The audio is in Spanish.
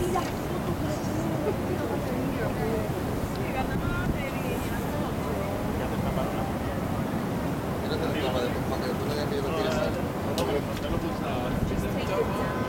Tírate la cama para que tú le des miedo a tirar.